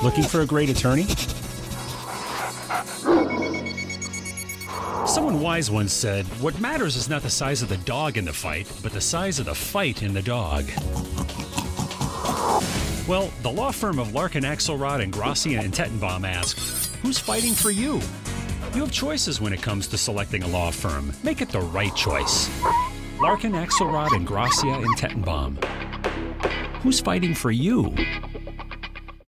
Looking for a great attorney? Someone wise once said, "What matters is not the size of the dog in the fight, but the size of the fight in the dog." Well, the law firm of Larkin, Axelrod, and Gracia and Tettenbaum asks, who's fighting for you? You have choices when it comes to selecting a law firm. Make it the right choice. Larkin, Axelrod, and Gracia and Tettenbaum. Who's fighting for you?